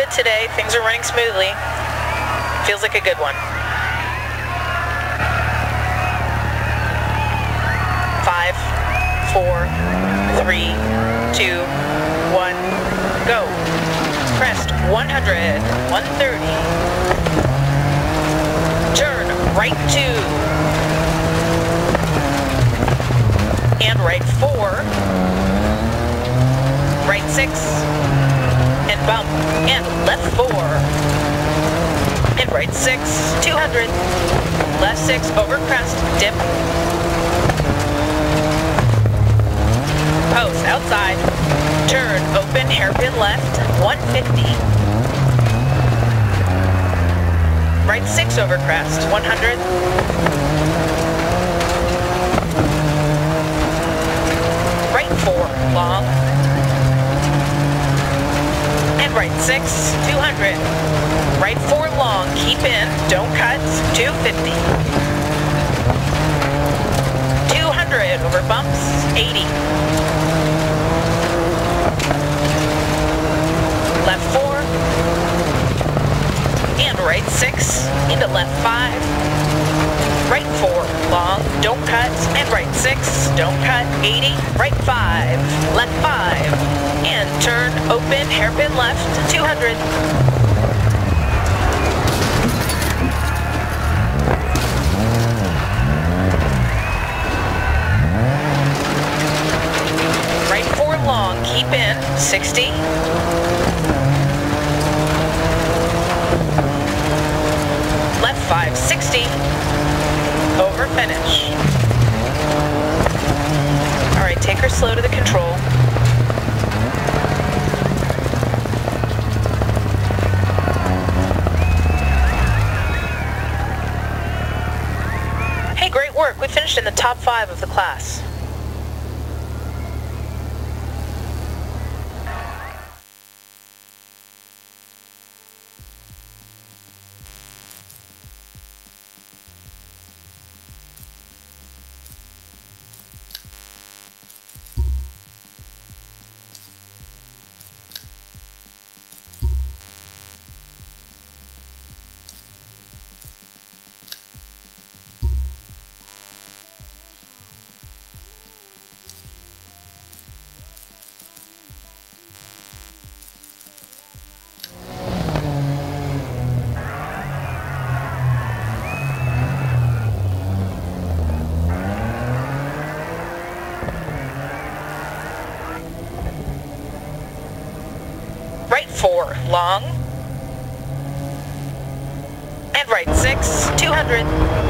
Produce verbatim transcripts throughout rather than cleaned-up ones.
good today. Things are running smoothly. Feels like a good one. Five, four, three, two, one, go. Crest, one hundred, one thirty. Turn, right two. And right four. Right six. And bump. And left four. And right six, two hundred. Left six, over crest, dip. Post, outside. Turn, open, hairpin left, one fifty. Right six over crest, one hundred. Right four, long. And right six, two hundred. Right four long, keep in, don't cut, two fifty. two hundred over bumps, eighty. Left four, and right six, into left five, right four, long, don't cut, and right six, don't cut, eighty, right five, left five, and turn, open, hairpin left, two hundred. Right four, long, keep in, sixty. Left five, sixty. Over finish. All right, take her slow to the control. Hey, great work. We finished in the top five of the class. Four, long, and right six, two hundred.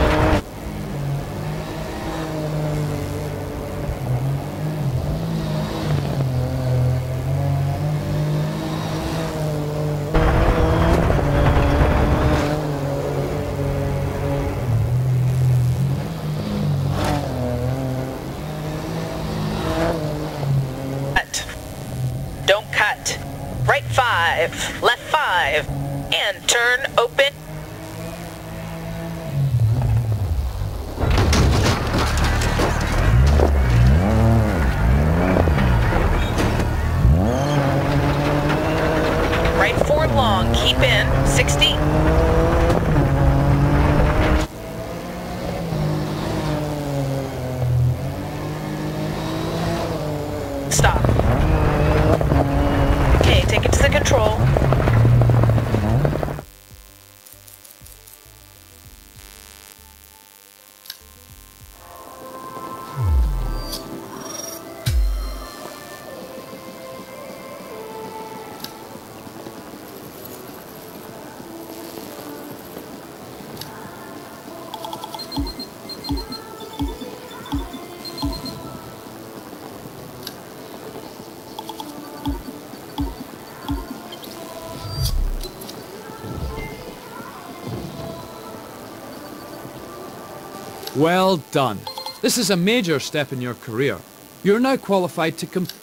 Cut. Don't cut. Right five, left five, and turn, open. Right four long, keep in, sixty. Stop. Take it to the control. Well done. This is a major step in your career. You're now qualified to compete